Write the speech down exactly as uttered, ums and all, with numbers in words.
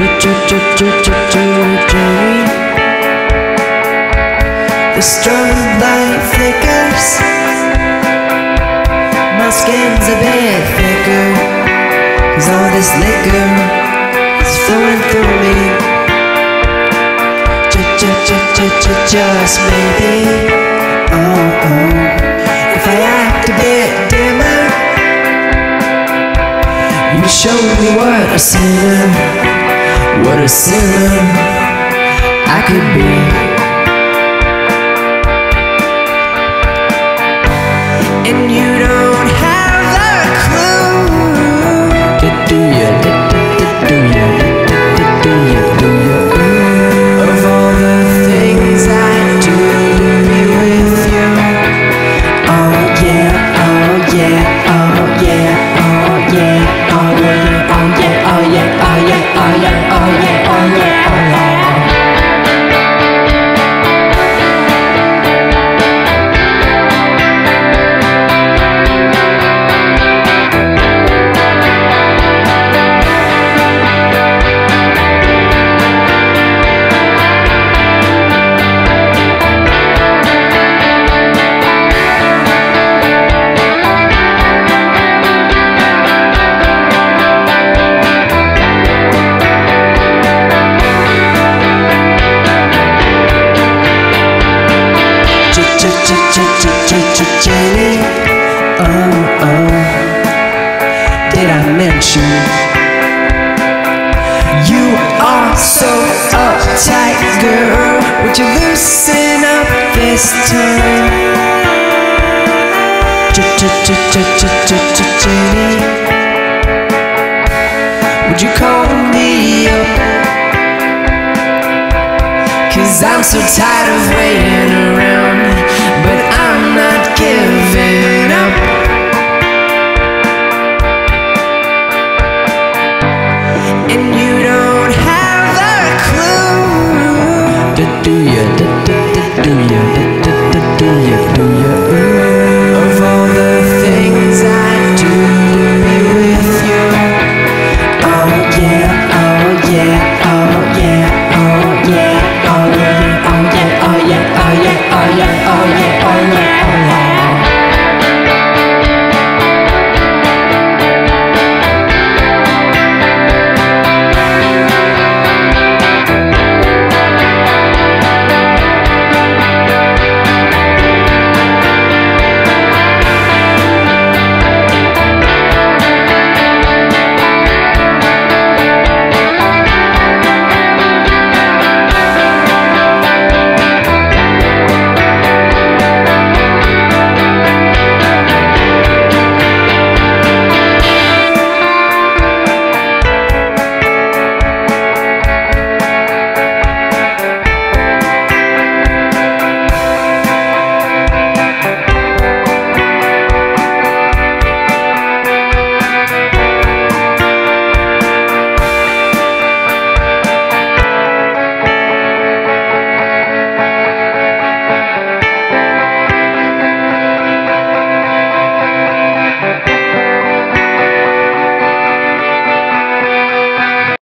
Jenny. The strobelight flickers, my skin's a bit thicker, 'cause all this liquor is flowing through me. Just maybe, oh oh, if I act a bit dimmer, you show me what a sinner, what a sinner I could be. And you don't have a clue. Do you, do you, do you, do you, do you, of all the things I do to be with you. Oh yeah, oh yeah, oh yeah, oh yeah, oh yeah, oh yeah, oh yeah, oh yeah, oh yeah, oh yeah, oh yeah, oh yeah. Jenny, oh oh, did I mention you are so uptight, girl? Would you loosen up this time? Jenny, would you call me up? 'Cause I'm so tired of waiting around, but I'm not giving up. And you don't have a clue. Do you?